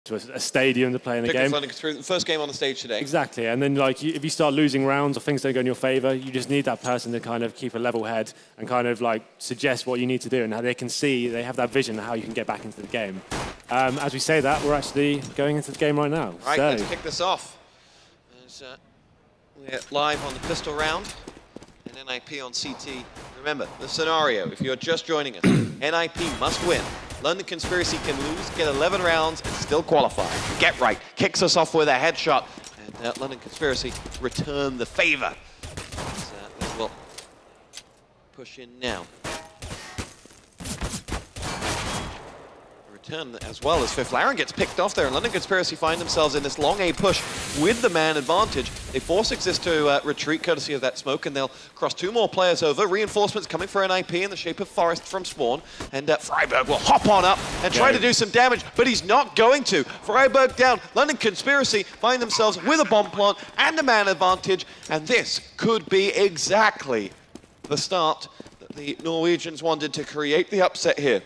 to a stadium to play in a game. The first game on the stage today. Exactly, and then like if you start losing rounds or things don't go in your favor, you just need that person to kind of keep a level head and kind of like suggest what you need to do and how they can see, they have that vision of how you can get back into the game. As we say that, we're actually going into the game right now. Right, let's kick this off. We're live on the pistol round and NIP on CT. Remember, the scenario, if you're just joining us, NIP must win. London Conspiracy can lose, get 11 rounds, and still qualify. Get right, kicks us off with a headshot, and London Conspiracy return the favor. They will push in now. Return as well as Fifth. Gets picked off there, and London Conspiracy find themselves in this long A push with the man advantage. They force Exist to retreat courtesy of that smoke, and they'll cross 2 more players over. Reinforcements coming for NIP in the shape of Forest from spawn, and Freiburg will hop on up and try to do some damage, but he's not going to. Freiburg down. London Conspiracy find themselves with a bomb plant and a man advantage, and this could be exactly the start that the Norwegians wanted to create the upset here.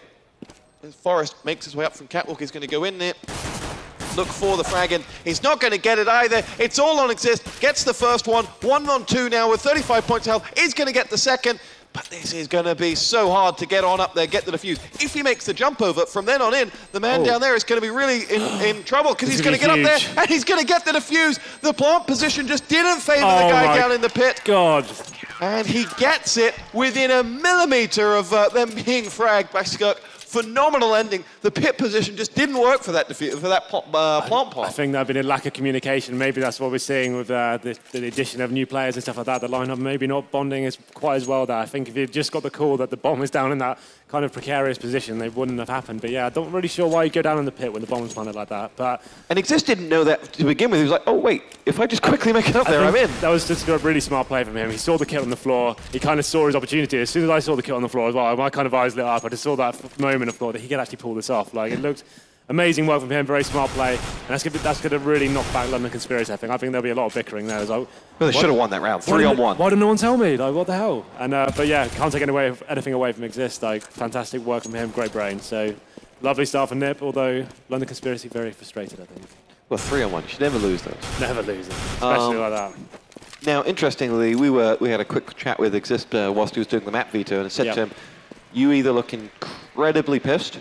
As Forest makes his way up from Catwalk, he's going to go in there, look for the frag in. He's not going to get it either. It's all on Exist, gets the first one, 1-on-2 now with 35 points of health, is going to get the second, but this is going to be so hard to get on up there, get the defuse. If he makes the jump over, from then on in, the man down there is going to be really in trouble, because he's going to get up there, and he's going to get the defuse. The plant position just didn't favor the guy down in the pit. God. And he gets it within a millimeter of them being fragged by Skirk. Phenomenal ending. The pit position just didn't work for that plant part. I think there's been a lack of communication. Maybe that's what we're seeing with the addition of new players and stuff like that. The lineup maybe not bonding as quite as well there. I think if you'd just got the call that the bomb was down in that kind of precarious position, they wouldn't have happened. But yeah, I'm not really sure why you go down in the pit when the bomb was planted like that. But and Exist didn't know that to begin with. He was like, oh wait, if I just quickly make it up there, I'm in. That was just a really smart play from him. He saw the kill on the floor. He kind of saw his opportunity. As soon as I saw the kill on the floor as well, my kind of eyes lit up. I just saw that moment of thought that he could actually pull this off. Like, it looked amazing work from him, very smart play, and that's going to really knock back London Conspiracy. I think there'll be a lot of bickering there as well. Well, they should have won that round, 3-on-1. Why didn't no one tell me? Like, what the hell? And but yeah, can't take anything away from Exist. Like, fantastic work from him, great brain. So lovely start for Nip, although London Conspiracy very frustrated, I think. Well, 3-on-1, you should never lose those. Never lose them, especially like that. Now, interestingly, we had a quick chat with Exist whilst he was doing the map veto, and I said to him, you either look incredibly pissed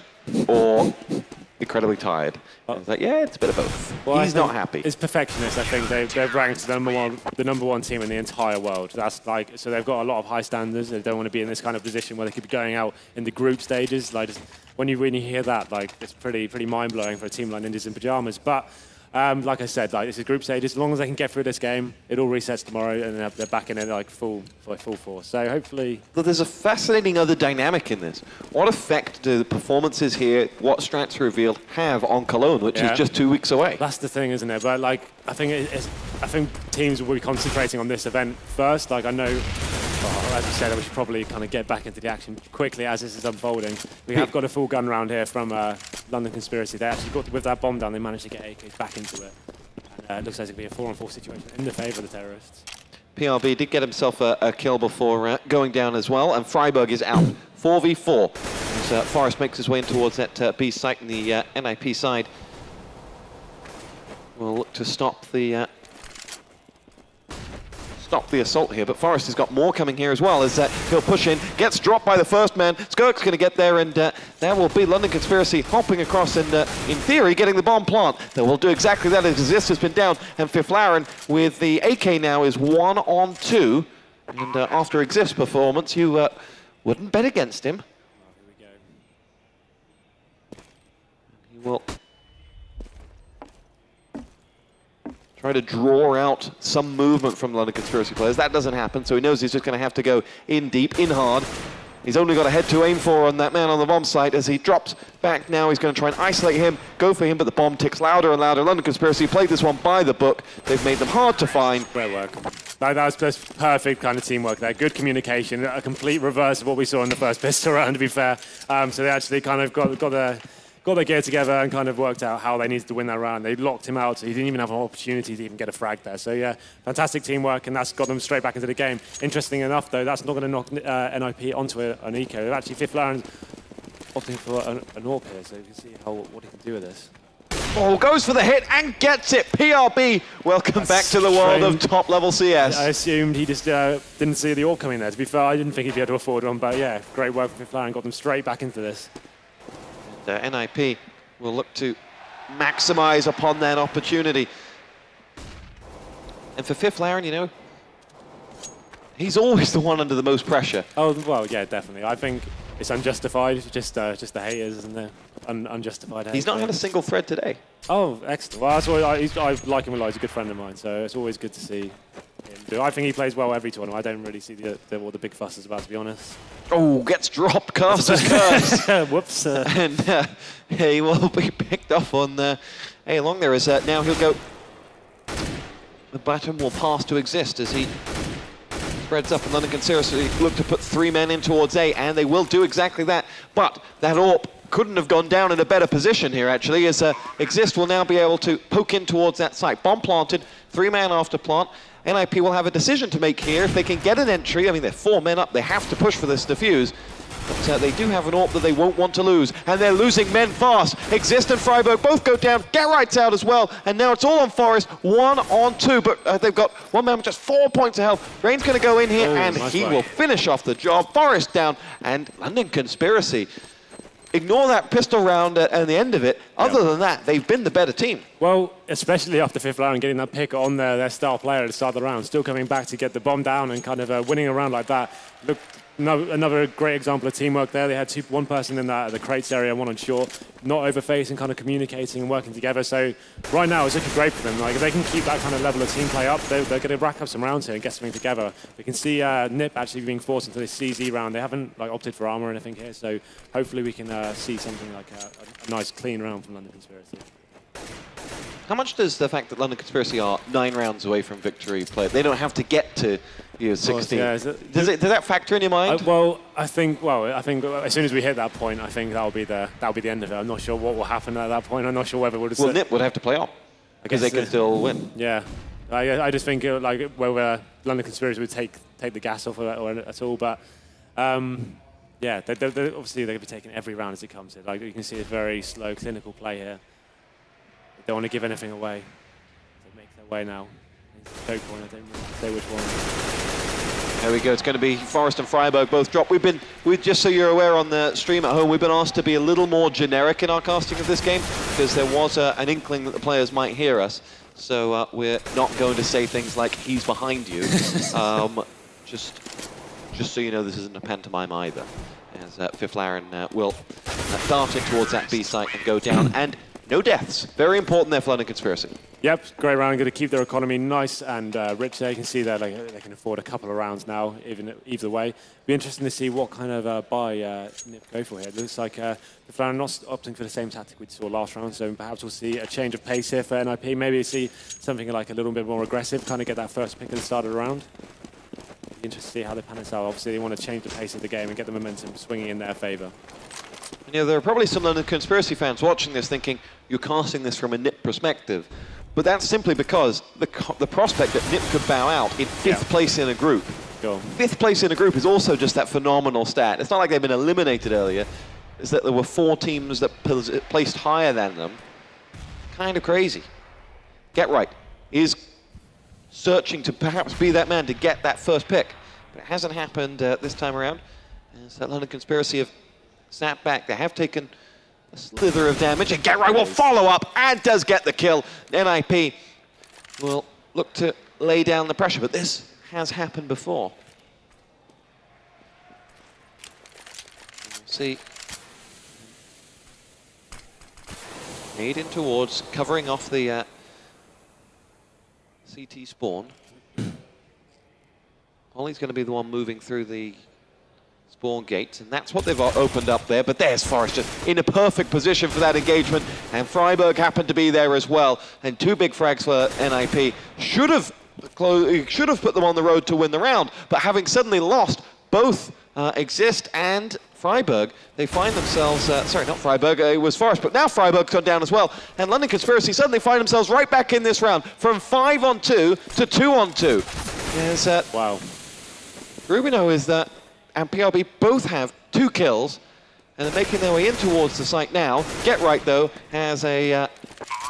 or incredibly tired. I was like, yeah, it's a bit of both. Well, he's not happy. It's perfectionist. I think they've ranked the number one team in the entire world. That's like, so they've got a lot of high standards. They don't want to be in this kind of position where they could be going out in the group stages. Like, when you hear that, like, it's pretty mind blowing for a team like Ninjas in Pajamas. But like I said, like, this is group stages. As long as they can get through this game, it all resets tomorrow, and they're back in it like full force. So hopefully. But there's a fascinating other dynamic in this. What effect do the performances here, what strats revealed, have on Cologne, which is just 2 weeks away? That's the thing, isn't it? But like, I think teams will be concentrating on this event first. Like, I know, well, as you said, we should probably kind of get back into the action quickly as this is unfolding. We have got a full gun round here from London Conspiracy. They actually got, with that bomb down, they managed to get AKs back into it. And it looks like it's going to be a 4-on-4 situation in the favour of the terrorists. PRB did get himself a kill before going down as well, and Freiburg is out. 4v4. As Forrest makes his way in towards that B site in the NIP side. We'll look to stop the assault here, but Forrest has got more coming here as well as he'll push in, gets dropped by the first man. Skirk's going to get there, and there will be London Conspiracy hopping across and, in theory, getting the bomb plant. They will do exactly that as Exist has been down, and Fiflaren with the AK now is 1-on-2. And after Exist performance, you wouldn't bet against him. Here we go. He will try to draw out some movement from London Conspiracy players. That doesn't happen, so he knows he's just going to have to go in deep, in hard. He's only got a head to aim for on that man on the bomb site. As he drops back now, he's going to try and isolate him, go for him, but the bomb ticks louder and louder. London Conspiracy played this one by the book. They've made them hard to find. Great work. That was just perfect kind of teamwork there. Good communication, a complete reverse of what we saw in the first pistol round, to be fair. So they actually kind of got their gear together and kind of worked out how they needed to win that round. They locked him out, so he didn't even have an opportunity to even get a frag there. So yeah, fantastic teamwork, and that's got them straight back into the game. Interesting enough, though, that's not going to knock NIP onto an eco. They've actually, Fifth Laren's opting for an AWP here, so you can see what he can do with this. Oh, goes for the hit and gets it. PRB, welcome back to the world of top-level CS. I assumed he just didn't see the AWP coming there. To be fair, I didn't think he'd be able to afford one, but yeah, great work from Flaren, got them straight back into this. And NIP will look to maximize upon that opportunity. And for Flaren, you know, he's always the one under the most pressure. Oh, well, yeah, definitely. I think it's unjustified, just the haters, isn't there? Unjustified hate. He's not had a single thread today. Oh, excellent. Well, that's why I like him a lot. He's a good friend of mine, so it's always good to see him do. I think he plays well every tournament. I don't really see what the big fuss is about, to be honest. Oh, gets dropped, Caster's curse. Whoops. And he will be picked off on A along there. Now he'll go. The button will pass to exist as he spreads up, and London can seriously look to put 3 men in towards A, and they will do exactly that. But that AWP couldn't have gone down in a better position here, actually, as Exist will now be able to poke in towards that site. Bomb planted, 3-man after plant. NIP will have a decision to make here. If they can get an entry, I mean, they're 4 men up, they have to push for this defuse. But they do have an AWP that they won't want to lose, and they're losing men fast. Exist and Freiburg both go down. Gerright's out as well, and now it's all on Forest, 1 on 2. But they've got 1 man with just 4 points of health. Rain's going to go in here, and nice he will finish off the job. Forest down, and London Conspiracy. Ignore that pistol round at the end of it. Other than that, they've been the better team. Well, especially after 5th round, getting that pick on their star player at the start of the round, still coming back to get the bomb down and kind of winning a round like that. Look, another great example of teamwork there. They had one person in the crates area, 1 on short, not overfacing, kind of communicating and working together. So right now it's looking great for them. Like if they can keep that kind of level of team play up, they're going to rack up some rounds here and get something together. We can see NIP actually being forced into this CZ round. They haven't opted for armor or anything here, so hopefully we can see something like a nice clean round from London Conspiracy. How much does the fact that London Conspiracy are 9 rounds away from victory play? They don't have to get to 16. Yeah, does that factor in your mind? I think as soon as we hit that point, I think that'll be the end of it. I'm not sure what will happen at that point. I'm not sure whether we'll just. Well, NIP would have to play on because they can still win. Yeah, I just think whether London Conspiracy would take the gas off or at all, but yeah, they're obviously they're going to be taking every round as it comes in. Like you can see, it's very slow, clinical play here. They don't want to give anything away. They make their way now. Choke point, I don't know which one. There we go. It's going to be Forest and Freiburg both drop. Just so you're aware on the stream at home, we've been asked to be a little more generic in our casting of this game because there was an inkling that the players might hear us. So we're not going to say things like "he's behind you." Just so you know, this isn't a pantomime either. As Flaren will dart in towards that B site and go down. And no deaths. Very important there for London Conspiracy. Yep, great round. Going to keep their economy nice and rich there. You can see that they can afford a couple of rounds now, either way. Be interesting to see what kind of buy NIP go for here. It looks like the Flaren not opting for the same tactic we saw last round, so perhaps we'll see a change of pace here for NIP. Maybe see something like a little bit more aggressive, kind of get that first pick at the start of the round. Be interesting to see how they pan this out. Obviously, they want to change the pace of the game and get the momentum swinging in their favour. You know, there are probably some London Conspiracy fans watching this thinking you're casting this from a NIP perspective. But that's simply because the prospect that NIP could bow out in 5th place in a group. Sure. 5th place in a group is also just that phenomenal stat. It's not like they've been eliminated earlier. It's that there were 4 teams that placed higher than them. Kind of crazy. Gerright is searching to perhaps be that man to get that first pick. But it hasn't happened this time around. As that London Conspiracy have snapped back. They have taken a slither of damage, and Gerright will follow up and does get the kill. NIP will look to lay down the pressure, but this has happened before. We'll see. Nade in towards, covering off the CT spawn. Holly's going to be the one moving through the spawn gates, and that's what they've opened up there. But there's Forest just in a perfect position for that engagement, and Freiburg happened to be there as well. And 2 big frags for NIP should have put them on the road to win the round, but having suddenly lost both Exist and Freiburg, they find themselves, sorry, not Freiburg, it was Forest, but now Freiburg's gone down as well. And London Conspiracy suddenly find themselves right back in this round, from 5 on 2 to 2 on 2. There's, wow. Rubino is that, and PRB both have 2 kills, and they're making their way in towards the site now. Gerright, though, has a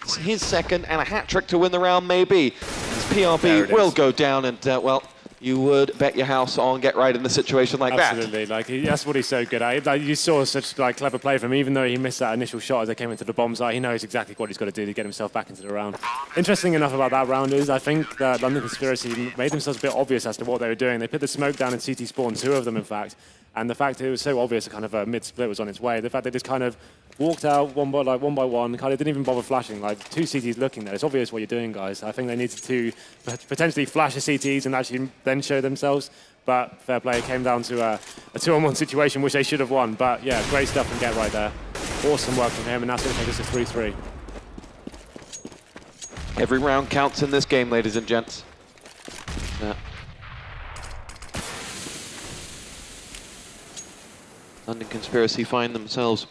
his second and a hat-trick to win the round, maybe. His PRB will go down, and, well, you would bet your house on Get Right in a situation like that. Absolutely, like that's what he's so good at. Like, you saw such like clever play from him, even though he missed that initial shot as they came into the bomb site. He knows exactly what he's got to do to get himself back into the round. Interesting enough about that round is I think that London Conspiracy made themselves a bit obvious as to what they were doing. They put the smoke down in CT spawn, 2 of them in fact, and the fact it was so obvious a kind of a mid-split was on its way. The fact they just kind of walked out one by one, kind of didn't even bother flashing. Like 2 CTs looking there. It's obvious what you're doing, guys. I think they needed to potentially flash the CTs and actually then show themselves. But fair play, it came down to a 2-on-1 situation, which they should have won. But yeah, great stuff from Get Right there. Awesome work from him, and that's going to take us to 3-3. Every round counts in this game, ladies and gents. London Conspiracy find themselves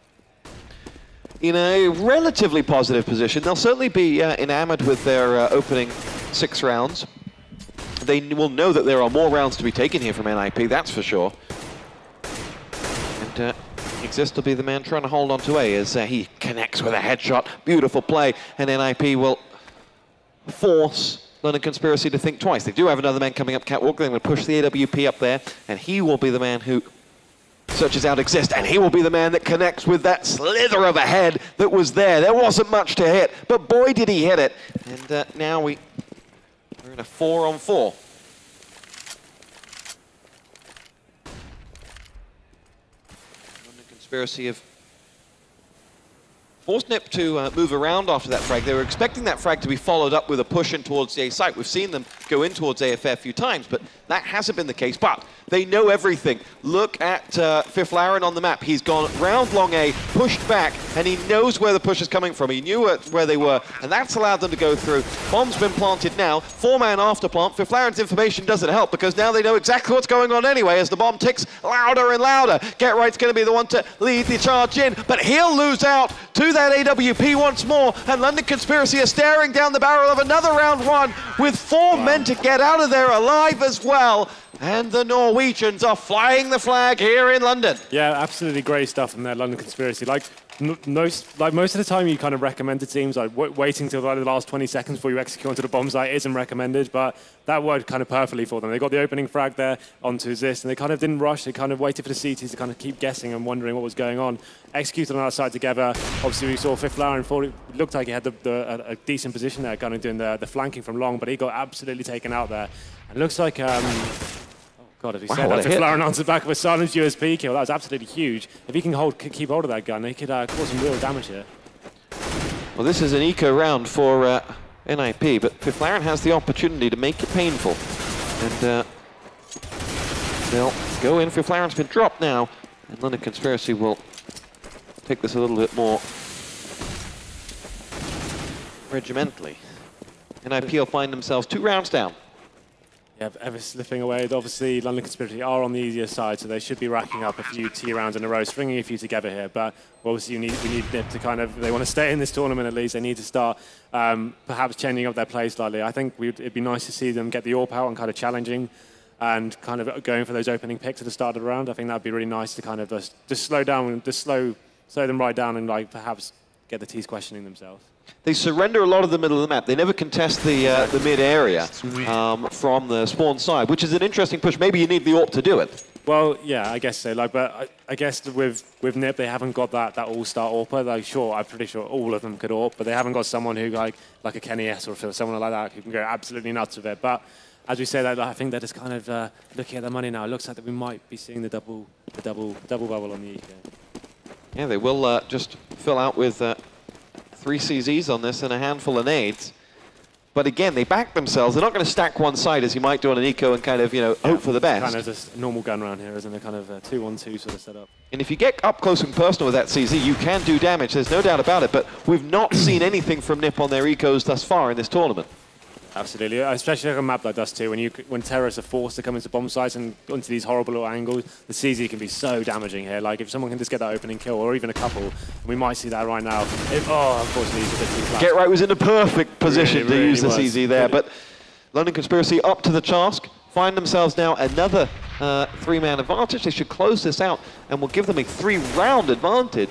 in a relatively positive position. They'll certainly be enamored with their opening 6 rounds. They will know that there are more rounds to be taken here from NIP, that's for sure. And Exist will be the man trying to hold on to A as he connects with a headshot. Beautiful play, and NIP will force London Conspiracy to think twice. They do have another man coming up catwalk. They're going to push the AWP up there, and he will be the man who searches out Exist, and he will be the man that connects with that slither of a head that was there. There wasn't much to hit, but boy did he hit it. And now we're in a 4-on-4. London Conspiracy have forced NIP to move around after that frag. They were expecting that frag to be followed up with a push in towards the A site. We've seen them go in towards A a fair few times, but that hasn't been the case. But they know everything. Look at Fiflaren on the map. He's gone round long A, pushed back, and he knows where the push is coming from. He knew where they were, and that's allowed them to go through. Bomb's been planted now. 4-man after plant. Fiflaren's information doesn't help because now they know exactly what's going on anyway as the bomb ticks louder and louder. Get Right's going to be the one to lead the charge in, but he'll lose out to that AWP once more, and London Conspiracy are staring down the barrel of another round 1 with 4 men to get out of there alive as well. And the Norwegians are flying the flag here in London. Yeah, absolutely great stuff from their London Conspiracy. Like most of the time, you kind of recommend to teams like waiting till the last 20 seconds before you execute onto the bomb site isn't recommended, but that worked kind of perfectly for them. They got the opening frag there onto Exist, and they kind of didn't rush. They kind of waited for the CTs to kind of keep guessing and wondering what was going on. Executed on our side together. Obviously, we saw Fiflaren thought it looked like he had a decent position there, kind of doing the flanking from long, but he got absolutely taken out there. And it looks like God, if he said that, Fiflaren answered back with a silenced USP kill, that was absolutely huge. If he can keep hold of that gun, he could cause some real damage here. Well, this is an eco round for NIP, but Fiflaren has the opportunity to make it painful. And they'll go in. Fiflaren's been dropped now, and London Conspiracy will take this a little bit more regimentally. NIP will find themselves 2 rounds down. Yeah, ever slipping away. Obviously, London Conspiracy are on the easier side, so they should be racking up a few T rounds in a row, stringing a few together here. But obviously, we need NIP to kind of, they want to stay in this tournament at least. They need to start perhaps changing up their play slightly. I think it'd be nice to see them get the AWP out and kind of challenging and kind of going for those opening picks at the start of the round. I think that'd be really nice to kind of just slow down, just slow them right down and like perhaps get the T's questioning themselves. They surrender a lot of the middle of the map. They never contest the mid area from the spawn side, which is an interesting push. Maybe you need the AWP to do it. Well, yeah, I guess so. Like, but I guess with NIP, they haven't got that all-star AWPer. Like, sure, I'm pretty sure all of them could AWP, but they haven't got someone who like a Kenny S or someone like that who can go absolutely nuts with it. But as we say that, I think they're just kind of looking at the money now. It looks like that we might be seeing the double bubble on the EK. Yeah, they will just fill out with 3 CZs on this and a handful of nades. But again, they back themselves. They're not going to stack one side as you might do on an eco and kind of, hope for the best. Kind of just a normal gun round here, isn't it? Kind of a 2-1-2 sort of setup. And if you get up close and personal with that CZ, you can do damage. There's no doubt about it. But we've not seen anything from NIP on their ecos thus far in this tournament. Absolutely, especially like a map like Dust 2, when terrorists are forced to come into bomb sites and onto these horrible little angles, the CZ can be so damaging here. Like, if someone can just get that opening kill, or even a couple, we might see that right now. Unfortunately, he's a bit too flat. Get Right was in the perfect position to use the CZ there, but London Conspiracy up to the task, find themselves now another 3-man advantage. They should close this out, and will give them a 3-round advantage.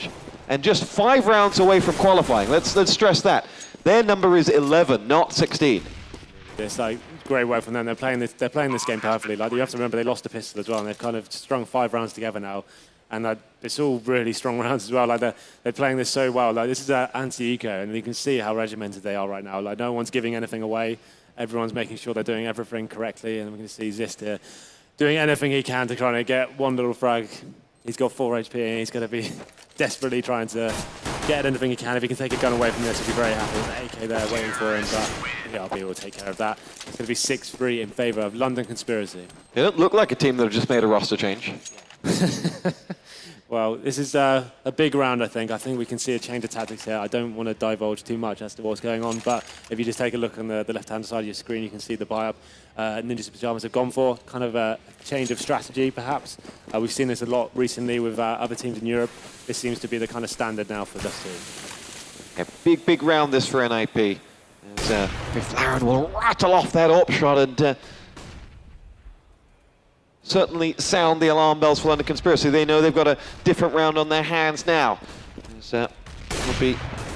and just 5 rounds away from qualifying. Let's stress that. Their number is 11, not 16. It's like great work from them. They're playing this game perfectly. Like, you have to remember they lost a pistol as well, and they've kind of strung 5 rounds together now. And it's all really strong rounds as well. Like, they're playing this so well. Like, this is anti-eco, and you can see how regimented they are right now. Like, no one's giving anything away. Everyone's making sure they're doing everything correctly, and we can see Zist here doing anything he can to try and get one little frag. He's got 4 HP, and he's going to be desperately trying to get anything he can. If he can take a gun away from this, he'll be very happy. With the AK there waiting for him, but yeah, I'll be able to take care of that. It's going to be 6-3 in favor of London Conspiracy. They don't look like a team that have just made a roster change. Well, this is a big round, I think. I think we can see a change of tactics here. I don't want to divulge too much as to what's going on, but if you just take a look on the left-hand side of your screen, you can see the buy-up Ninjas in Pyjamas have gone for. Kind of a change of strategy, perhaps. We've seen this a lot recently with other teams in Europe. This seems to be the kind of standard now for this team. Yeah, big round this for NIP. As Flaren will rattle off that AWP shot and certainly sound the alarm bells for London Conspiracy. They know they've got a different round on their hands now. Will be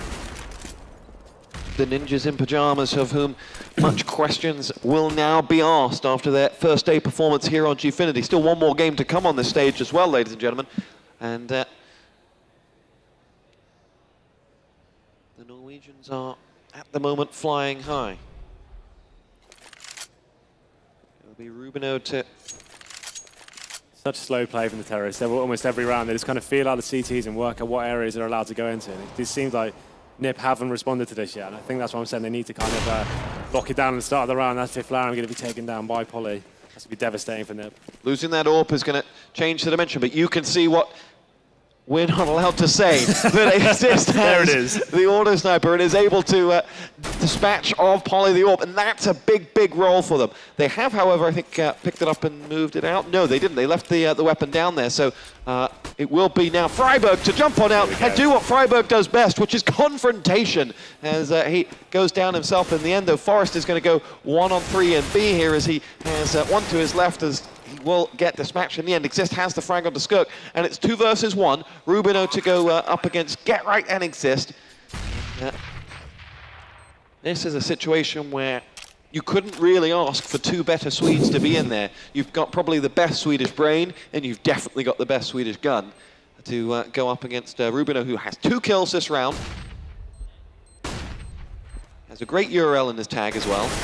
the Ninjas in Pyjamas, of whom much questions will now be asked after their first day performance here on Gfinity. Still one more game to come on this stage as well, ladies and gentlemen. And the Norwegians are at the moment flying high. It'll be Rubino to... Such slow play from the terrorists. Almost every round, they just kind of feel out the CTs and work out what areas they're allowed to go into. And it seems like NIP haven't responded to this yet. And I think that's what I'm saying. They need to kind of lock it down at the start of the round. That's if Flaren going to be taken down by Poly. That's going to be devastating for NIP. Losing that AWP is going to change the dimension, but you can see what we're not allowed to say. But Exist has the auto sniper and is able to dispatch of Poly the AWP, and that's a big role for them. They have, however, I think, picked it up and moved it out. No, they didn't. They left the weapon down there, so it will be now Freiburg to jump on out and do what Freiburg does best, which is confrontation, as he goes down himself in the end, though Forrest is going to go 1-on-3 and B here, as he has one to his left, as he will get dispatched in the end. Exist has the frag onto Skirk, and it's 2 versus 1. Rubino to go up against Get Right and Exist. This is a situation where you couldn't really ask for 2 better Swedes to be in there. You've got probably the best Swedish brain, and you've definitely got the best Swedish gun to go up against Rubino, who has 2 kills this round. Has a great URL in his tag as well.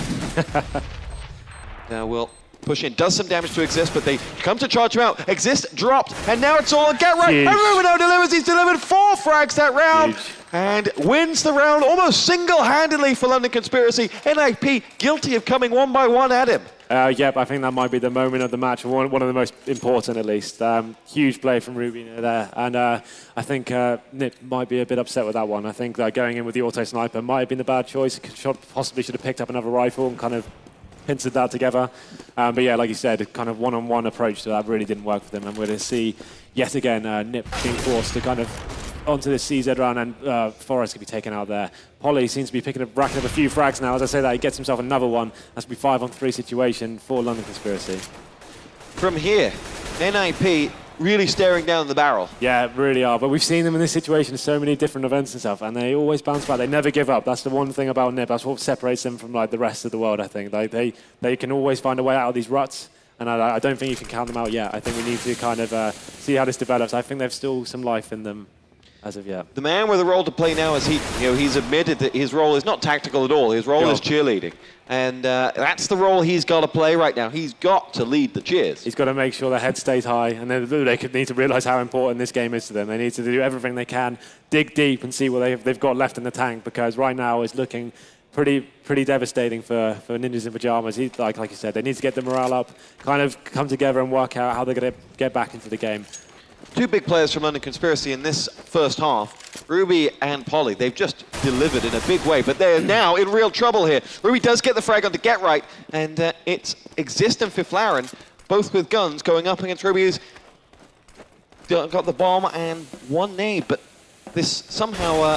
Now we'll push in, does some damage to Exist, but they come to charge him out. Exist dropped, and now it's all on Get Right. And Rubino delivers. He's delivered 4 frags that round. And wins the round almost single-handedly for London Conspiracy. NIP guilty of coming 1 by 1 at him. Yep, I think that might be the moment of the match, one of the most important at least. Huge play from Rubino there, and I think Nip might be a bit upset with that one. I think going in with the auto sniper might have been the bad choice. Possibly should have picked up another rifle and kind of pincered that together. But yeah, like you said, a kind of one-on-one approach to that really didn't work for them, and we're going to see yet again Nip being forced to kind of onto the CZ round, and Forrest could be taken out there. Poly seems to be racking up a few frags now. As I say that, he gets himself another one. That's going to be 5-on-3 situation for London Conspiracy. From here, NIP really staring down the barrel. Yeah, really are. But we've seen them in this situation in so many different events and stuff, and they always bounce back. They never give up. That's the one thing about NIP. That's what separates them from like the rest of the world, I think. Like, they can always find a way out of these ruts. And I don't think you can count them out yet. I think we need to kind of see how this develops. I think there's still some life in them as of yet. The man with a role to play now is he's admitted that his role is not tactical at all. His role is cheerleading. And that's the role he's got to play right now. He's got to lead the cheers. He's got to make sure their head stays high, and then they need to realize how important this game is to them. They need to do everything they can, dig deep and see what they've got left in the tank, because right now it's looking pretty devastating for Ninjas in Pyjamas. Like you said, they need to get the morale up, kind of come together and work out how they're going to get back into the game. 2 big players from London Conspiracy in this first half, Ruby and Poly. They've just delivered in a big way, but they're now in real trouble here. Ruby does get the frag on to Get Right, and it's Exist and Fiflaren, both with guns, going up against Ruby, who's got the bomb and 1 nade, but this somehow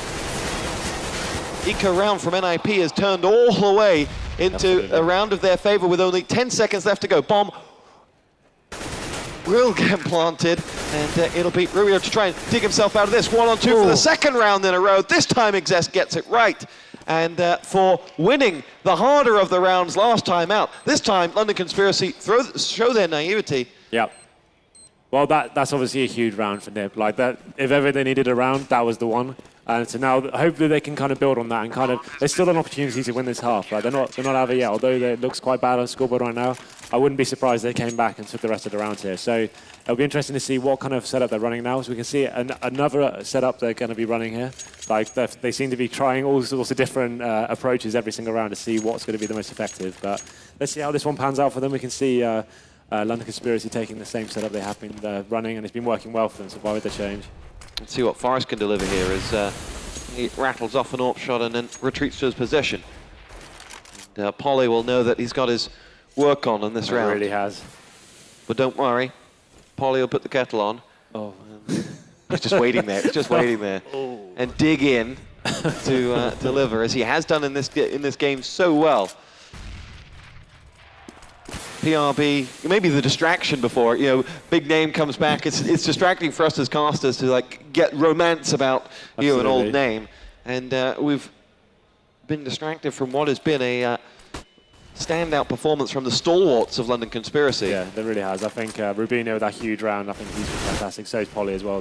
eco round from NIP has turned all the way into a round of their favor with only 10 seconds left to go. Bomb will get planted, And it'll be Rubio to try and dig himself out of this. 1-on-2 for the second round in a row. This time Exest gets it right. And for winning the harder of the rounds last time out, this time London Conspiracy show their naivety. Yep. Well, that's obviously a huge round for NIP. Like that, if ever they needed a round, that was the one. And so now, hopefully, they can kind of build on that and kind of. There's still an opportunity to win this half. Right? They're not out of it yet. Although it looks quite bad on the scoreboard right now, I wouldn't be surprised if they came back and took the rest of the rounds here. So it'll be interesting to see what kind of setup they're running now. So we can see another setup they're going to be running here. Like they seem to be trying all sorts of different approaches every single round to see what's going to be the most effective. But let's see how this one pans out for them. We can see London Conspiracy taking the same setup they have been running, and it's been working well for them. So why would they change? Let's see what Forrest can deliver here as he rattles off an AWP shot and then retreats to his position. And Polly will know that he's got his work on in this round. He really has. But don't worry, Polly will put the kettle on. Oh. He's just waiting there. He's just waiting there, and dig in to deliver, as he has done in this game so well. PRB, maybe the distraction before, big name comes back. It's distracting for us as casters to like get romance about an old name, and we've been distracted from what has been a standout performance from the stalwarts of London Conspiracy. Yeah, there really has. I think Rubinho with that huge round, I think he's been fantastic. So is Polly as well.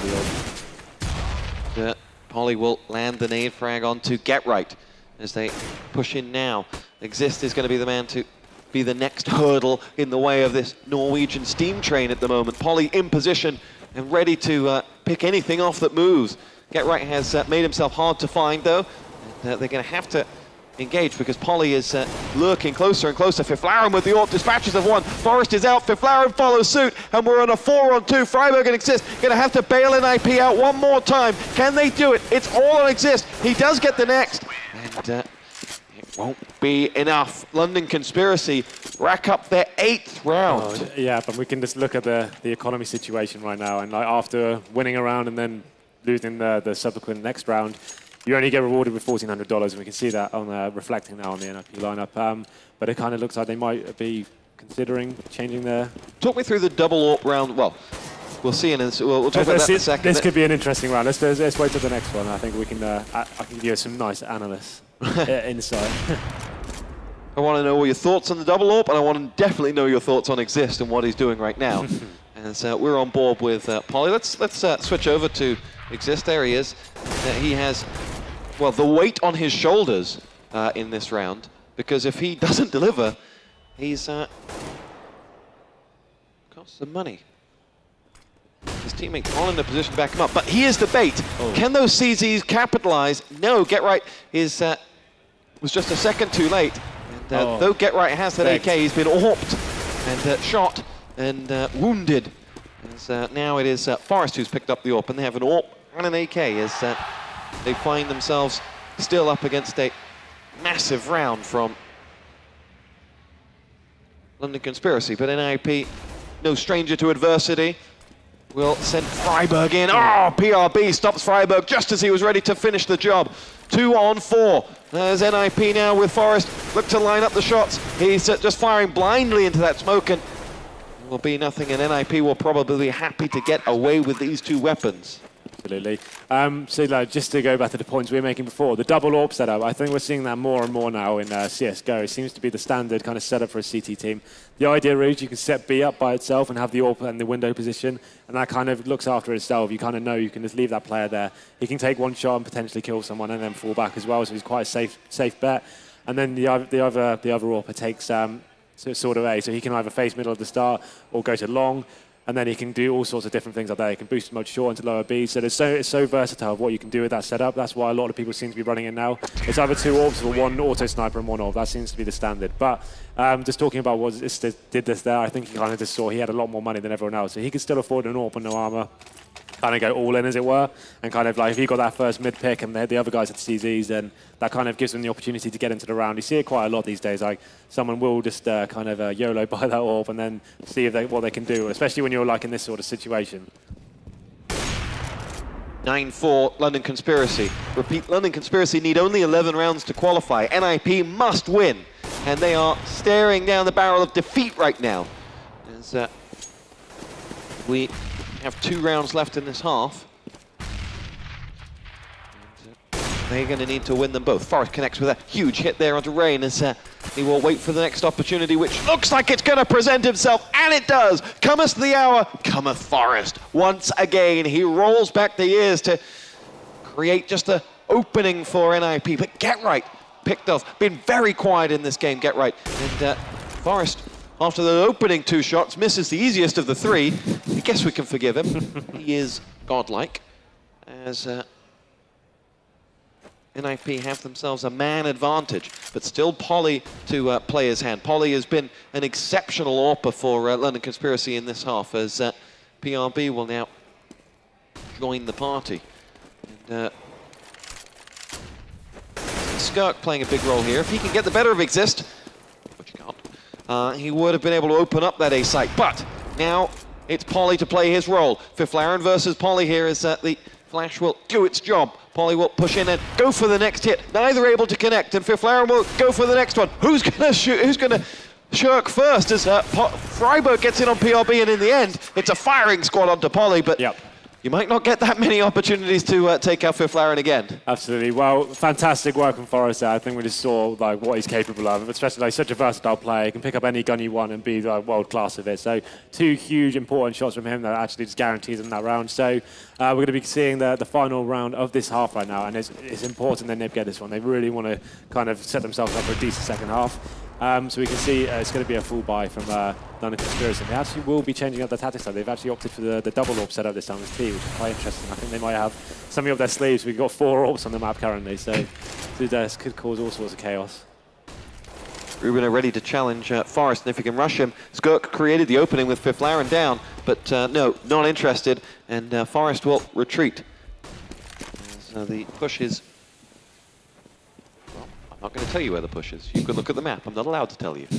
Polly will land the nade frag onto Get Right as they push in now. Exist is going to be the man to be the next hurdle in the way of this Norwegian steam train at the moment. Polly in position and ready to pick anything off that moves. Get Right has made himself hard to find though. And, they're going to have to engage because Polly is lurking closer and closer. Fiflaren with the AWP dispatches of one. Forrest is out, Fiflaren follows suit, and we're on a 4-on-2. Freiburg and Exist going to have to bail in IP out one more time. Can they do it? It's all on Exist. He does get the next. And it won't be enough. London Conspiracy rack up their 8th round. Oh, yeah, but we can just look at the economy situation right now, and like after winning a round and then losing the subsequent next round, you only get rewarded with $1,400, and we can see that on reflecting now on the NIP lineup. But it kind of looks like they might be considering changing their. Talk me through the double AWP round. Well, we'll see, and we'll talk about that in a second. This could be an interesting round. Let's wait till the next one. I think we can. I can give you some nice analysts insight. I want to know all your thoughts on the double AWP, and I want to definitely know your thoughts on Exist and what he's doing right now. And so we're on board with Polly. Let's switch over to Exist. There he is. He has, well, the weight on his shoulders in this round, because if he doesn't deliver, he's costs some money. His teammates all in the position to back him up, but he is the bait. Can those CZs capitalize? No, Get Right is was just a second too late. And though Get Right has that AK, he's been AWPed and shot and wounded. As, now it is Forrest who's picked up the AWP, and they have an AWP and an AK as they find themselves still up against a massive round from London Conspiracy. But NIP, no stranger to adversity, will send Freiburg in. Oh, PRB stops Freiburg just as he was ready to finish the job. 2-on-4. There's NIP now with Forrest. Look to line up the shots. He's just firing blindly into that smoke, and it will be nothing, and NIP will probably be happy to get away with these two weapons. Absolutely. So just to go back to the points we were making before, the double AWP setup, I think we're seeing that more and more now in CSGO. It seems to be the standard kind of setup for a CT team. The idea is you can set B up by itself and have the AWP in the window position, and that kind of looks after itself. You kind of know you can just leave that player there. He can take one shot and potentially kill someone and then fall back as well, so he's quite a safe bet. And then the other AWPer takes sort of A, so he can either face middle at the start or go to long. And then he can do all sorts of different things up there. He can boost mode short into lower B. So it's so versatile what you can do with that setup. That's why a lot of people seem to be running it now. It's either 2 AWPs or 1 auto sniper and 1 AWP. That seems to be the standard. But just talking about what did this there, I think he kind of just saw he had a lot more money than everyone else. So he could still afford an AWP and no armor. Kind of go all in, as it were, and kind of like if he got that first mid pick and the other guys had CZs, then that kind of gives them the opportunity to get into the round. You see it quite a lot these days. Like someone will just kind of YOLO buy that AWP and then see if what they can do, especially when you're like in this sort of situation. 9-4 London Conspiracy. Repeat, London Conspiracy need only 11 rounds to qualify. NIP must win, and they are staring down the barrel of defeat right now. As we have 2 rounds left in this half. They're going to need to win them both. Forest connects with a huge hit there onto Rain as he will wait for the next opportunity, which looks like it's going to present himself, and it does. Cometh the hour, cometh Forest. Once again, he rolls back the years to create just an opening for NIP, but Get Right picked off. Been very quiet in this game, Get Right. And Forest, after the opening 2 shots, misses the easiest of the 3. I guess we can forgive him. He is godlike, as NIP have themselves a man advantage, but still Polly to play his hand. Polly has been an exceptional AWPer for London Conspiracy in this half, as PRB will now join the party. And Skirk playing a big role here. If he can get the better of Exist, which he can't, he would have been able to open up that A site. But now it's Polly to play his role. Fiflaren versus Polly here is the Flash will do its job. Polly will push in and go for the next hit. Neither able to connect, and Fiflaren will go for the next one. Who's gonna shoot? Who's gonna shirk first? As Freiburg gets in on PRB, and in the end, it's a firing squad onto Polly. But you might not get that many opportunities to take out Fiflaren again. Absolutely. Well, fantastic work from Forrest there. I think we just saw like what he's capable of, especially like such a versatile player. He can pick up any gun you want and be like, world class of it. So 2 huge important shots from him that actually just guarantees him that round. So we're going to be seeing the final round of this half right now, and it's important that NIP get this one. They really want to kind of set themselves up for a decent second half. So we can see it's going to be a full buy from London Conspiracy. They actually will be changing up their tactics. They've actually opted for the double AWP setup this time with T, which is quite interesting. I think they might have something up their sleeves. We've got 4 AWPs on the map currently, so this could cause all sorts of chaos. Ruben are ready to challenge Forrest, and if he can rush him, Skirk created the opening with Fiflaren down, but no, not interested, and Forrest will retreat. So the push is... I'm not going to tell you where the push is. You can look at the map. I'm not allowed to tell you.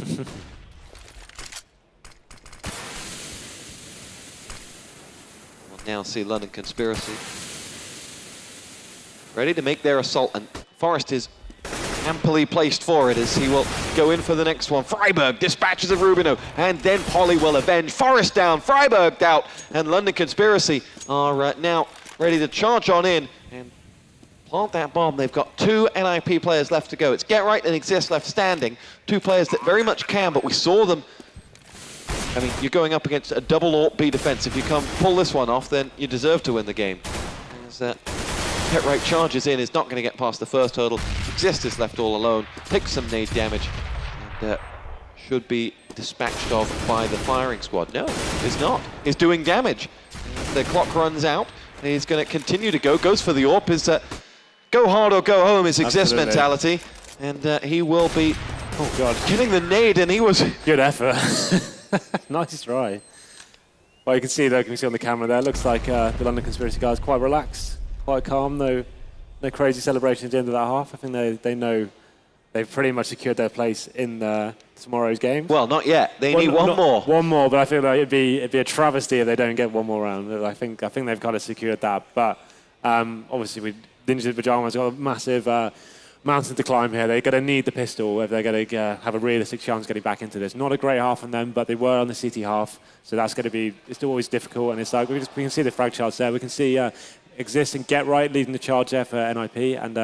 We'll now see London Conspiracy ready to make their assault, and Forrest is amply placed for it as he will go in for the next one. Freiburg dispatches of Rubino, and then Polly will avenge. Forrest down, Freiburg out, and London Conspiracy are now ready to charge on in and plant that bomb. They've got 2 NIP players left to go. It's Get Right and Exist left standing. 2 players that very much can, but we saw them. I mean, you're going up against a double AWP B defense. If you can pull this one off, then you deserve to win the game. As Get Right charges in, is not going to get past the first hurdle. Exist is left all alone, takes some nade damage, and should be dispatched of by the firing squad. No, he's not. He's doing damage. The clock runs out. He's going to continue to go. Goes for the AWP. Is go hard or go home is Exist mentality, and he will be getting the nade, and he was... Good effort. Nice try. Well, you can see on the camera there, looks like the London Conspiracy guys quite relaxed, quite calm, no crazy celebration at the end of that half. I think they know they've pretty much secured their place in tomorrow's game. Well, not yet. They need one more. One more, but I feel like it'd be a travesty if they don't get one more round. I think they've kind of secured that, but obviously Ninja Pajamas got a massive mountain to climb here. They're going to need the pistol if they're going to have a realistic chance getting back into this. Not a great half from them, but they were on the CT half, so that's going to be, it's always difficult, and it's like, we can see the frag charge there. We can see Exist and Get Right leading the charge there for NIP, and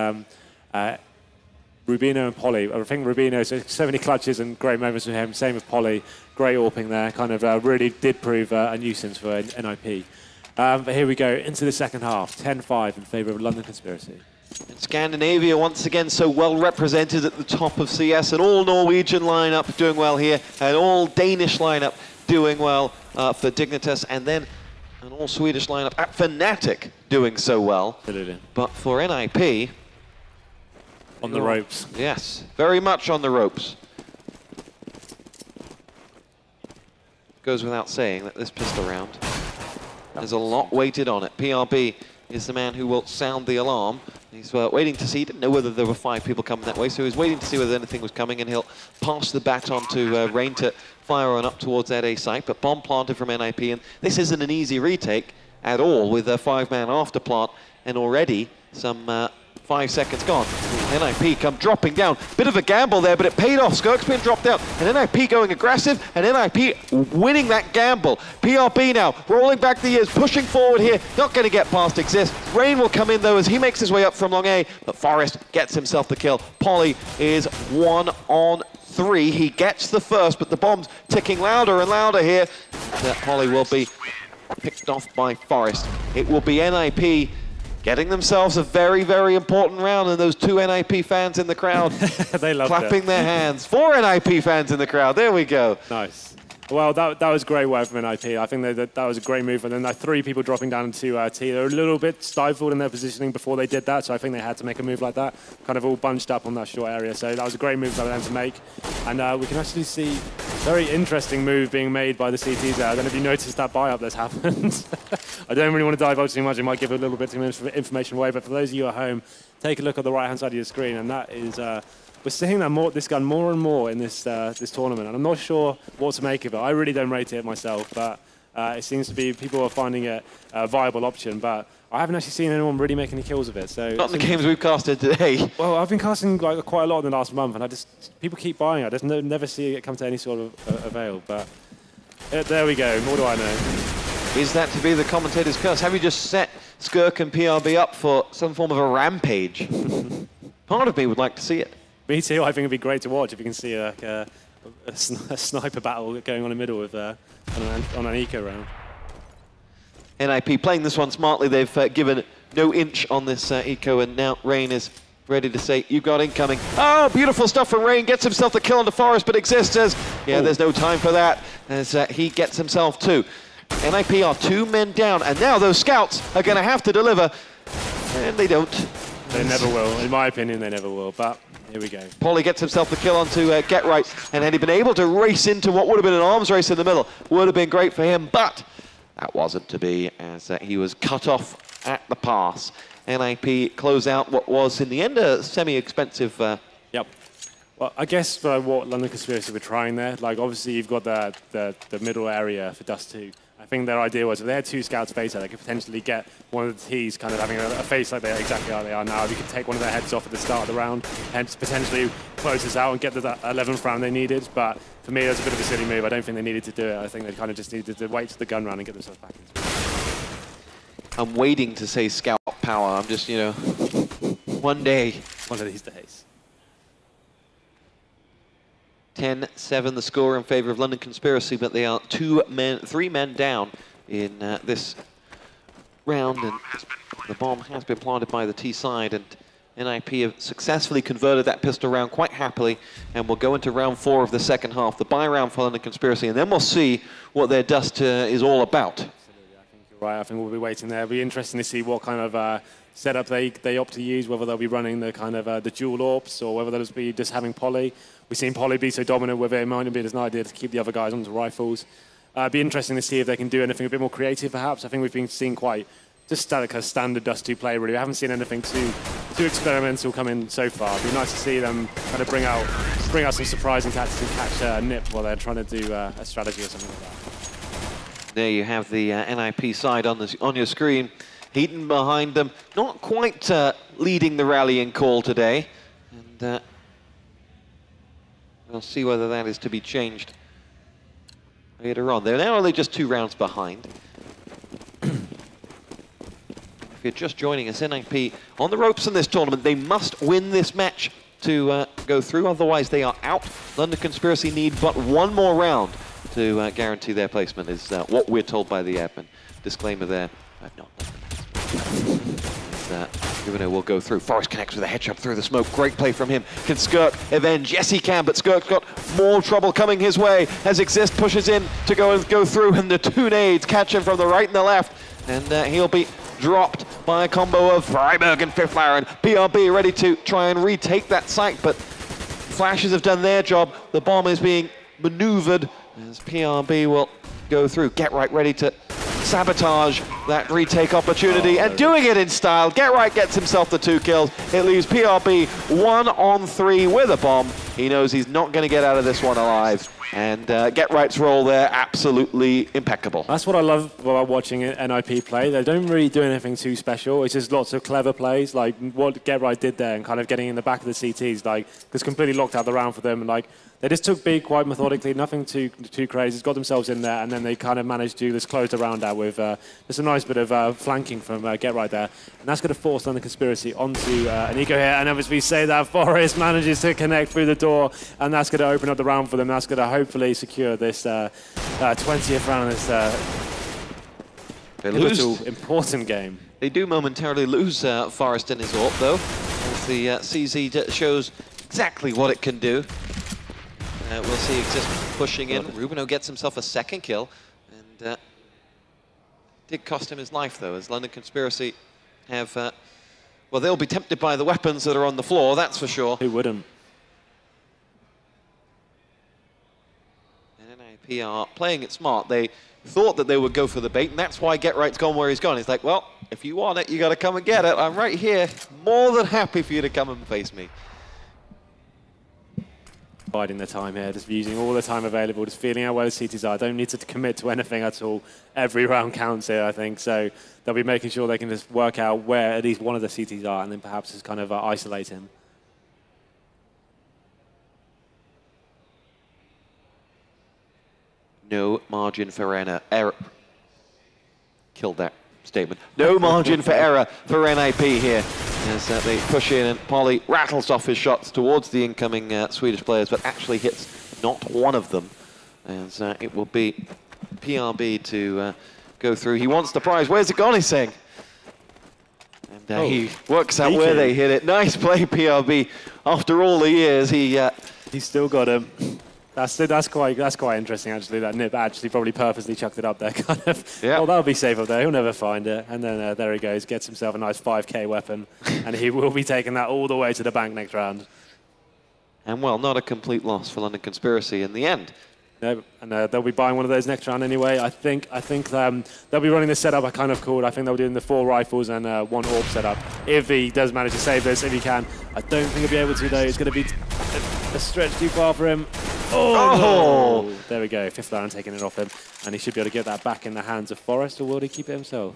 Rubino and Polly. I think Rubino, so many clutches and great moments with him. Same with Polly, great AWPing there, kind of really did prove a nuisance for NIP. But here we go into the second half, 10-5 in favour of London Conspiracy. And Scandinavia once again so well represented at the top of CS, an all Norwegian lineup doing well here, an all Danish lineup doing well for Dignitas, and then an all Swedish lineup at Fnatic doing so well. Absolutely. But for NIP... On the ropes. Yes, very much on the ropes. Goes without saying that this pistol round, there's a lot weighted on it. PRB is the man who will sound the alarm. He's waiting to see, he didn't know whether there were 5 people coming that way, so he was waiting to see whether anything was coming, and he'll pass the baton to Rain to fire on up towards that A site, but bomb planted from NIP, and this isn't an easy retake at all with a 5-man after plant, and already some 5 seconds gone. NIP come dropping down. Bit of a gamble there, but it paid off. Skirk's been dropped down. And NIP going aggressive, and NIP winning that gamble. PRB now rolling back the years, pushing forward here. Not going to get past Exist. Rain will come in, though, as he makes his way up from long A, but Forest gets himself the kill. Polly is 1 on 3. He gets the first, but the bomb's ticking louder and louder here. That Polly will be picked off by Forest. It will be NIP getting themselves a very, very important round, and those 2 NIP fans in the crowd they loved clapping their hands. 4 NIP fans in the crowd. There we go. Nice. Well, that was great work from NIP. I think that was a great move. And then 3 people dropping down into T. They were a little bit stifled in their positioning before they did that, so I think they had to make a move like that, kind of all bunched up on that short area. So that was a great move for them to make. And we can actually see a very interesting move being made by the CTs there. I don't know if you noticed that buy-up that's happened. I don't really want to divulge too much. It might give a little bit too much information away. But for those of you at home, take a look at the right-hand side of your screen, and that is... we're seeing that this gun more and more in this this tournament, and I'm not sure what to make of it. I really don't rate it myself, but it seems to be people are finding it a viable option. But I haven't actually seen anyone really make any kills of it. So not in the games we've casted today. Well, I've been casting like quite a lot in the last month, and people keep buying it. I just never see it come to any sort of avail. But there we go. What do I know? Is that to be the commentator's curse? Have you just set Skirk and PRB up for some form of a rampage? Part of me would like to see it. Me too. I think it'd be great to watch if you can see a sniper battle going on in the middle of on an eco round. NIP playing this one smartly. They've given no inch on this eco, and now Rain is ready to say, "You got incoming." Oh, beautiful stuff from Rain. Gets himself the kill on the Forest, but Exists says, "Yeah, there's no time for that," as he gets himself 2. NIP are 2 men down, and now those scouts are going to have to deliver, and they don't. They never will. In my opinion, they never will. But here we go. Polly gets himself the kill onto Get Right, and had he been able to race into what would have been an arms race in the middle, would have been great for him, but that wasn't to be, as he was cut off at the pass. NIP close out what was, in the end, a semi-expensive... Yep. Well, I guess what London Conspiracy were trying there, like obviously you've got the middle area for Dust 2. I think their idea was if they had 2 scouts face it, they could potentially get one of the T's kind of having a face like they're exactly how they are now. If you could take one of their heads off at the start of the round and potentially close this out and get the 11th round they needed. But for me, it was a bit of a silly move. I don't think they needed to do it. I think they kind of just needed to wait to the gun round and get themselves back into it. I'm waiting to say scout power. I'm just, you know, one day. One of these days. 10-7 the score in favor of London Conspiracy, but they are 3 men down in this round, and the bomb has been planted by the T side, and NIP have successfully converted that pistol round quite happily, and we'll go into round 4 of the second half, the buy round for London Conspiracy, and then we'll see what their Dust is all about. Absolutely, I think you're right. I think we'll be waiting there. It'll be interesting to see what kind of setup they opt to use, whether they'll be running the kind of the dual AWPs or whether they'll just be just having Poly. We've seen Poly be so dominant with it. It might be an idea to keep the other guys onto rifles. It'd be interesting to see if they can do anything a bit more creative, perhaps. I think we've been seeing quite just like a standard Dust 2 play, really. We haven't seen anything too experimental come in so far. It'd be nice to see them kind of bring out some surprising tactics and catch a nip while they're trying to do a strategy or something like that. There you have the NIP side on your screen. Heaton behind them, not quite leading the rallying call today. And we'll see whether that is to be changed later on. They're now only just 2 rounds behind. If you're just joining us, NIP on the ropes in this tournament. They must win this match to go through, otherwise they are out. London Conspiracy need but 1 more round to guarantee their placement, is what we're told by the admin. Disclaimer there. Gfinity will go through. Forest connects with a headshot through the smoke. Great play from him. Can Skirk avenge? Yes, he can, but Skirk's got more trouble coming his way as Exist pushes in to go through, and the 2 nades catch him from the right and the left, and he'll be dropped by a combo of Freiberg and Fifth Laren. PRB ready to try and retake that site, but Flashes have done their job. The bomb is being maneuvered as PRB will go through. Get Right ready to sabotage that retake opportunity and doing it in style. Get Right gets himself the 2 kills. It leaves PRB 1 on 3 with a bomb. He knows he's not going to get out of this one alive. And Get Right's role there, absolutely impeccable. That's what I love about watching NIP play. They don't really do anything too special. It's just lots of clever plays, like what Get Right did there and kind of getting in the back of the CTs, like, just completely locked out the round for them. And like, they just took B quite methodically, nothing too crazy. Just got themselves in there, and then they kind of managed to just close the round out with just a nice bit of flanking from Get Right there. And that's going to force on the Conspiracy onto an eco here. And as we say that, Forest manages to connect through the door, and that's going to open up the round for them. That's going to hopefully secure this 20th round, this pivotal, important game. They do momentarily lose Forest in his AWP, though, as the CZ shows exactly what it can do. We'll see Exist pushing in. Rubino gets himself a 2nd kill, and did cost him his life, though, as London Conspiracy have, well, they'll be tempted by the weapons that are on the floor, that's for sure. Who wouldn't? And NIP are playing it smart. They thought that they would go for the bait, and that's why Get Right's gone where he's gone. He's like, well, if you want it, you got to come and get it. I'm right here, more than happy for you to come and face me. Biding their time here, just using all the time available, just feeling out where the CTs are. Don't need to commit to anything at all. Every round counts here, I think. So they'll be making sure they can just work out where at least one of the CTs are, and then perhaps just kind of isolate him. No margin for error. Killed that statement. No margin for error for NIP here, as they push in and Polly rattles off his shots towards the incoming Swedish players, but actually hits not one of them, as it will be PRB to go through. He wants the prize. Where's it gone, he's saying? And he works out where they hit it. Nice play, PRB. After all the years, he's still got him. That's quite interesting, actually, that Nip actually probably purposely chucked it up there, kind of. Yeah. Well, that'll be safe up there. He'll never find it. And then there he goes, gets himself a nice 5K weapon, and he will be taking that all the way to the bank next round. And, well, not a complete loss for London Conspiracy in the end. No, and they'll be buying one of those next round anyway. I think they'll be running the setup I kind of called. I think they'll be doing the 4 rifles and 1 AWP setup. If he does manage to save this, if he can. I don't think he'll be able to, though. It's going to be a stretch too far for him. Oh! There we go, 5th round taking it off him. And he should be able to get that back in the hands of Forest, or will he keep it himself?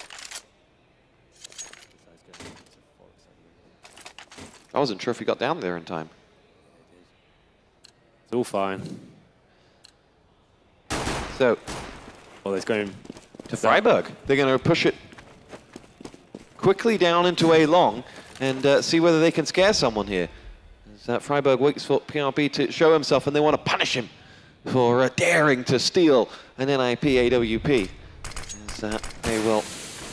I wasn't sure if he got down there in time. It's all fine. So, well, it's going to Freiburg. They're going to push it quickly down into A long and see whether they can scare someone here. As Freiburg waits for PRB to show himself, and they want to punish him for daring to steal an NIP AWP. As they will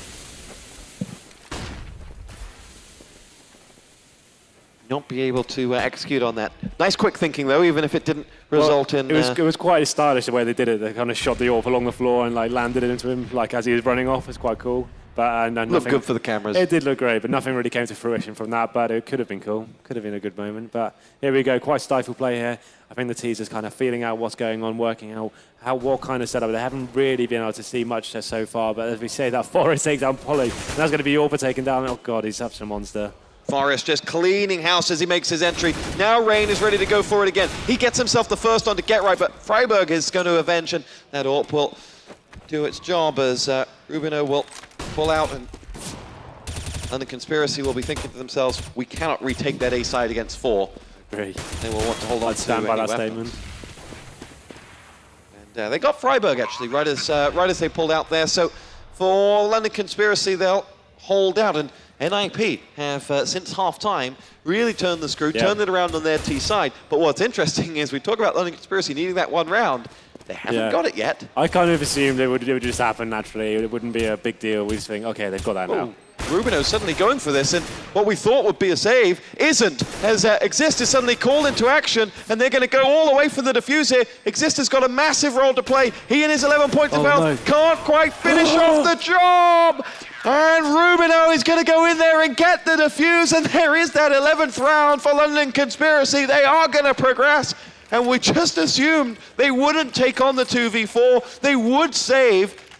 not be able to execute on that. Nice quick thinking, though, even if it didn't result in... It was quite stylish the way they did it. They kind of shot the AWP along the floor and like landed it into him like as he was running off. It's quite cool. But looked good for the cameras. It did look great, but nothing really came to fruition from that. But it could have been cool. Could have been a good moment. But here we go. Quite stifled play here. I think the teaser's kind of feeling out what's going on, working out what kind of setup. They haven't really been able to see much so far. But as we say, that Forest takes down Polly. And that's going to be Orpa taken down. Oh, God, he's such a monster. Forest just cleaning house as he makes his entry. Now Rain is ready to go for it again. He gets himself the first on to Get Right, but Freiburg is going to avenge, and that AWP will do its job as Rubino will pull out, and London Conspiracy will be thinking to themselves, we cannot retake that A side against 4. Great. They will want to hold on to stand by that statement. And they got Freiburg, actually, right as they pulled out there. So for London Conspiracy, they'll hold out, and NIP have, since half-time, really turned the screw, turned it around on their T side. But what's interesting is we talk about London Conspiracy needing that 1 round. They haven't got it yet. I kind of assumed it would just happen naturally. It wouldn't be a big deal. We just think, okay, they've got that now. Rubino suddenly going for this, and what we thought would be a save isn't, as Exist is suddenly called into action, and they're going to go all the way for the defuse here. Exist has got a massive role to play. He and his 11 points of health can't quite finish off the job. And Rubino is going to go in there and get the defuse, and there is that 11th round for London Conspiracy. They are going to progress, and we just assumed they wouldn't take on the 2v4. They would save,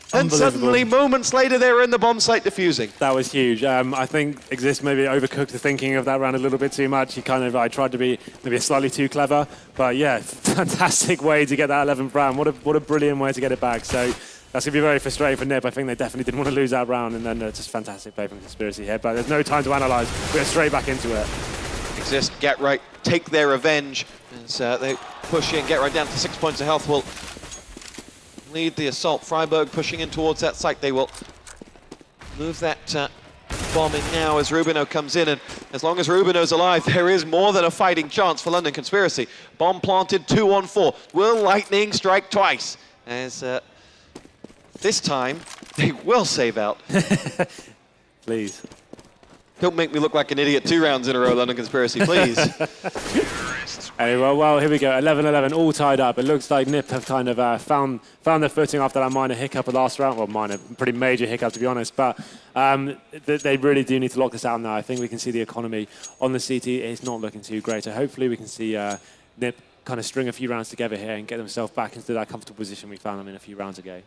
And suddenly, moments later, they were in the bomb site defusing. That was huge. I think Exist maybe overcooked the thinking of that round a little bit too much. I tried to be maybe slightly too clever. But yeah, fantastic way to get that 11th round. What a brilliant way to get it back. So that's going to be very frustrating for Nip. I think they definitely didn't want to lose that round. And then just fantastic play from Conspiracy here. But there's no time to analyze. We're straight back into it. Exist, Get Right, take their revenge. As they push in, Get Right down to 6 points of health will lead the assault. Freiburg pushing in towards that site. They will move that bomb in now as Rubino comes in, and as long as Rubino's alive, there is more than a fighting chance for London Conspiracy. Bomb planted, 2 on 4. Will Lightning strike twice? As this time, they will save out. Please. Don't make me look like an idiot 2 rounds in a row, London Conspiracy, please. Anyway, well, here we go, 11-11, all tied up. It looks like Nip have kind of found their footing after that minor hiccup of last round. Well, pretty major hiccup, to be honest. But they really do need to lock this out now. I think we can see the economy on the CT is not looking too great. So hopefully we can see Nip kind of string a few rounds together here and get themselves back into that comfortable position we found them in a few rounds ago.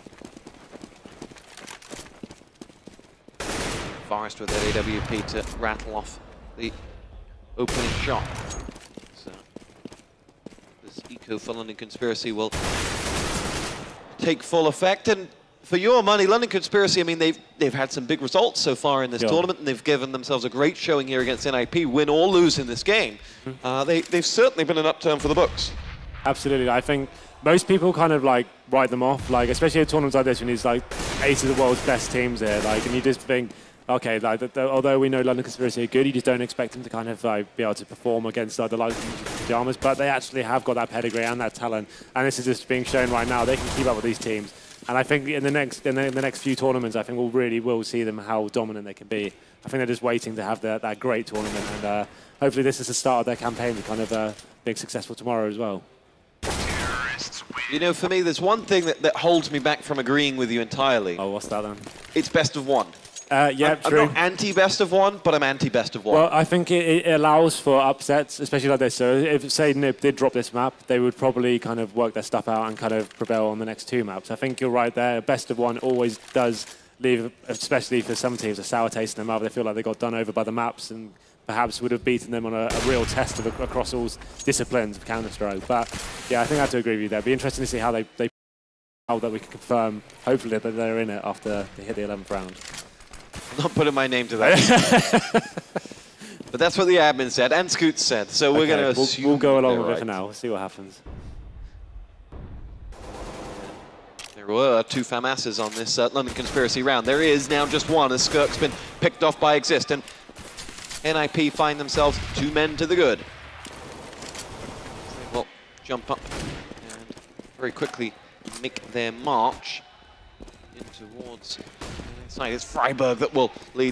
Forest with that AWP to rattle off the opening shot. So this eco for London Conspiracy will take full effect. And for your money, London Conspiracy, I mean, they've had some big results so far in this tournament, and they've given themselves a great showing here against NIP, win or lose in this game. They've certainly been an upturn for the books. Absolutely. I think most people kind of like write them off, like especially at tournaments like this when he's like 8 of the world's best teams here, like, and you just think, okay, like, although we know London Conspiracy are good, you just don't expect them to kind of be able to perform against the likes of Pajamas, but they actually have got that pedigree and that talent, and this is just being shown right now. They can keep up with these teams, and I think in the next few tournaments, I think we'll see them how dominant they can be. I think they're just waiting to have that great tournament, and hopefully this is the start of their campaign to kind of being successful tomorrow as well. You know, for me, there's one thing that holds me back from agreeing with you entirely. Oh, what's that then? It's best of one. Yeah, true. I'm not anti-best of one, but I'm anti-best of one. Well, I think it allows for upsets, especially like this. So if, say, Nip did drop this map, they would probably kind of work their stuff out and kind of prevail on the next 2 maps. I think you're right there. Best of one always does leave, especially for some teams, a sour taste in their mouth. They feel like they got done over by the maps and perhaps would have beaten them on a real test across all disciplines of Counter-Strike. But yeah, I think I have to agree with you there. It'd be interesting to see how how that we can confirm, hopefully, that they're in it after they hit the 11th round. I'm not putting my name to that. But that's what the admin said, and Scoots said. So we're going to assume we'll go along with it for now. We'll see what happens. There were 2 FAMASs on this London Conspiracy round. There is now just one, as Skirk's been picked off by Exist. And NIP find themselves 2 men to the good. They will jump up and very quickly make their march in towards inside. It's Freiburg that will lead.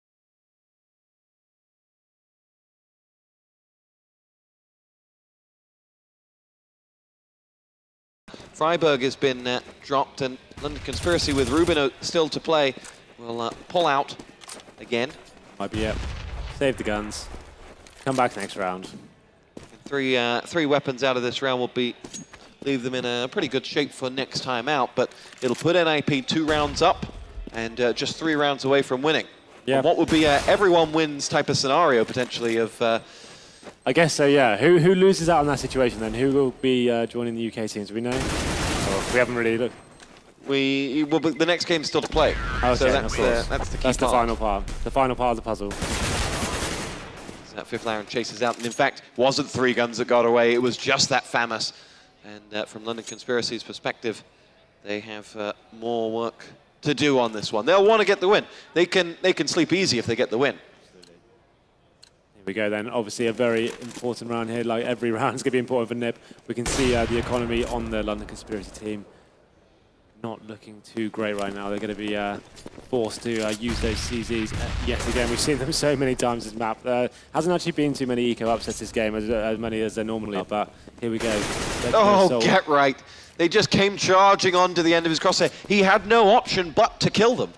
Freiburg has been dropped, and London Conspiracy with Rubino still to play will pull out again. Might be it. Save the guns. Come back next round. And three weapons out of this round will leave them in a pretty good shape for next time out, but it'll put NIP 2 rounds up and just 3 rounds away from winning. Yeah. And what would be a everyone wins type of scenario potentially of... I guess so, yeah. Who loses out in that situation then? Who will be joining the UK teams? Do we know? Or we haven't really looked. Well, but the next game's still to play. Okay, so that's the key part. The final part. The final part of the puzzle. So that 5th Laren chases out, and in fact, wasn't 3 guns that got away. It was just that FAMAS. And from London Conspiracy's perspective, they have more work to do on this one. They'll want to get the win. They can sleep easy if they get the win. Here we go then. Obviously a very important round here. Like every round is going to be important for Nip. We can see the economy on the London Conspiracy team not looking too great right now. They're going to be forced to use those CZs yet again. We've seen them so many times this map. Hasn't actually been too many eco upsets this game, as many as there normally are, but here we go. Oh, Get Right. They just came charging on to the end of his crosshair. He had no option but to kill them.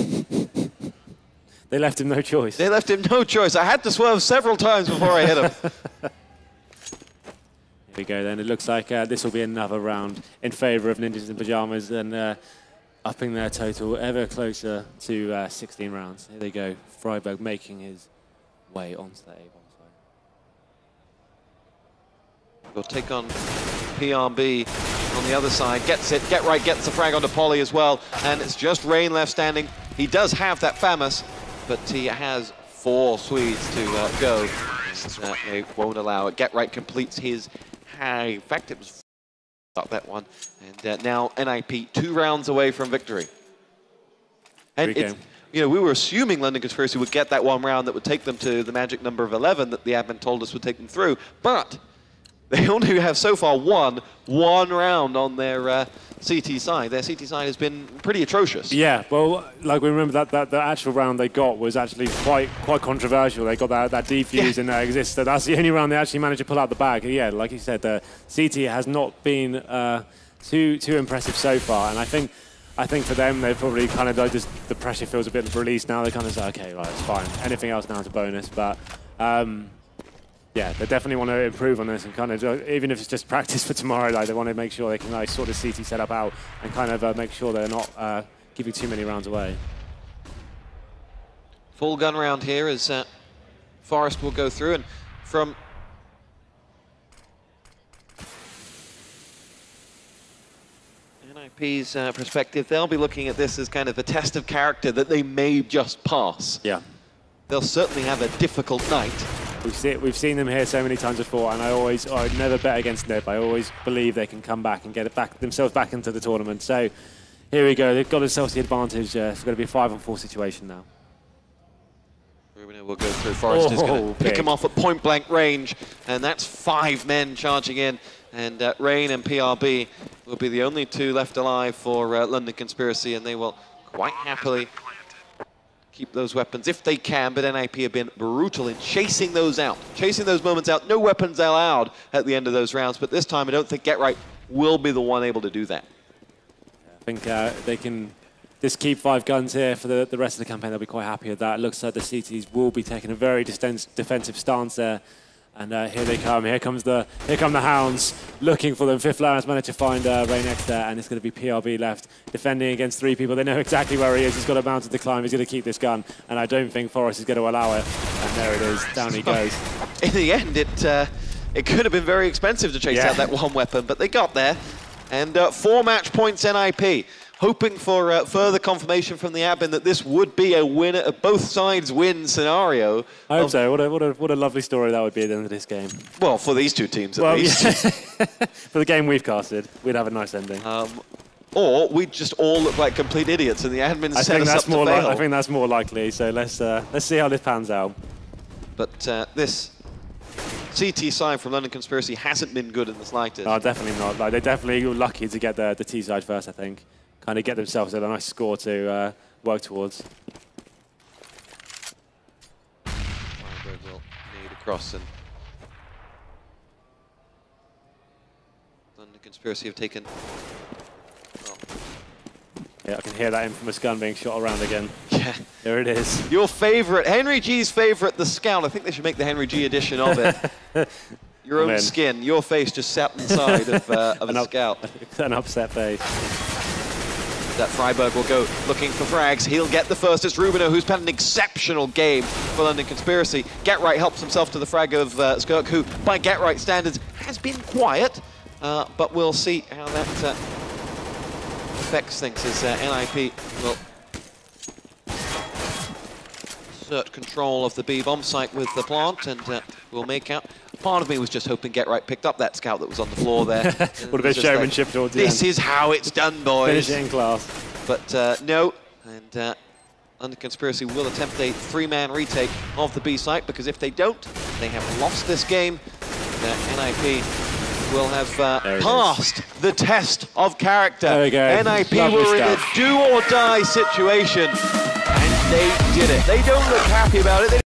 They left him no choice. They left him no choice. I had to swerve several times before I hit him. Here we go then. It looks like this will be another round in favor of Ninjas in Pajamas. And upping their total ever closer to 16 rounds. Here they go. Freiburg making his way onto that A-bomb side. We'll take on PRB on the other side. Gets it. Get right. Gets the frag onto Polly as well. And it's just Rain left standing. He does have that FAMAS, but he has 4 Swedes to go. They won't allow it. Get right completes his high. In fact, it was up that one. And now NIP 2 rounds away from victory. And it's, you know, we were assuming London Conspiracy would get that 1 round that would take them to the magic number of 11 that the admin told us would take them through. But they only have so far won 1 round on their CT side. Their CT side has been pretty atrocious. Yeah, well, like we remember that the actual round they got was actually quite controversial. They got that defuse and that existed. That's the only round they actually managed to pull out the bag. Yeah, like you said, the CT has not been too impressive so far, and I think for them, they probably kind of just the pressure feels a bit released now. They kind of say, okay, right, it's fine. Anything else now is a bonus, but. Yeah, they definitely want to improve on this and kind of, even if it's just practice for tomorrow, like they want to make sure they can like, sort of CT setup out and kind of make sure they're not giving too many rounds away. Full gun round here as Forest will go through, and from NIP's perspective, they'll be looking at this as kind of a test of character that they may just pass. Yeah. They'll certainly have a difficult night. We've seen them here so many times before, and I never bet against Nib. I always believe they can come back and get it back themselves back into the tournament. So here we go. They've got themselves the advantage. It's going to be a 5-on-4 situation now. Rubino will go through. Forrest is going to pick him off at point-blank range, and that's 5 men charging in. And Rain and PRB will be the only 2 left alive for London Conspiracy, and they will quite happily keep those weapons if they can, but NIP have been brutal in chasing those out, chasing those moments out. No weapons allowed at the end of those rounds, but this time I don't think Get Right will be the one able to do that. I think they can just keep 5 guns here for the rest of the campaign. They'll be quite happy with that. It looks like the CTs will be taking a very defensive stance there. And here they come. Here come the Hounds looking for them. Fifth Lawrence managed to find Rain X there, and it's going to be PRB left defending against 3 people. They know exactly where he is. He's got a mountain to climb. He's going to keep this gun, and I don't think Forrest is going to allow it. And there it is. Down he goes. In the end, it could have been very expensive to chase out that 1 weapon, but they got there. And 4 match points NIP. Hoping for further confirmation from the admin that this would be a winner, a both sides win scenario. I hope so. What a lovely story that would be at the end of this game. Well, for these 2 teams at least. Yeah. For the game we've casted, we'd have a nice ending. Or we'd just all look like complete idiots and the admin set us up to fail. I think that's more likely. So let's see how this pans out. But this CT side from London Conspiracy hasn't been good in the slightest. Oh, definitely not. Like, they're definitely lucky to get the T side first, I think. Kind of get themselves a nice score to work towards. Freiburg will need across, and London Conspiracy have taken. Well, yeah, I can hear that infamous gun being shot around again. Yeah, there it is. Your favourite, Henry G's favourite, the Scout. I think they should make the Henry G edition of it. Your own skin, your face just sat inside of a Scout. An upset face. That Freiburg will go looking for frags. He'll get the first. It's Rubino who's had an exceptional game for London Conspiracy. Get Right helps himself to the frag of Skirk, who, by Get Right standards, has been quiet. But we'll see how that affects things as NIP will assert control of the B-bomb site with the plant, and will make out. Part of me was just hoping Get Right picked up that Scout that was on the floor there. What a bit of showmanship towards the end. This is how it's done, boys. Finish it in class. But no, and London Conspiracy will attempt a 3-man retake of the B site, because if they don't, they have lost this game. NIP will have passed the test of character. There we go. NIP were in a do-or-die situation, and they did it. They don't look happy about it.